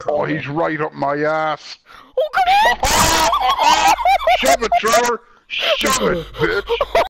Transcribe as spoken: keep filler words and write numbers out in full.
Oh, he's right up my ass. Oh, come here! Shove it, Trevor! Shove it, bitch!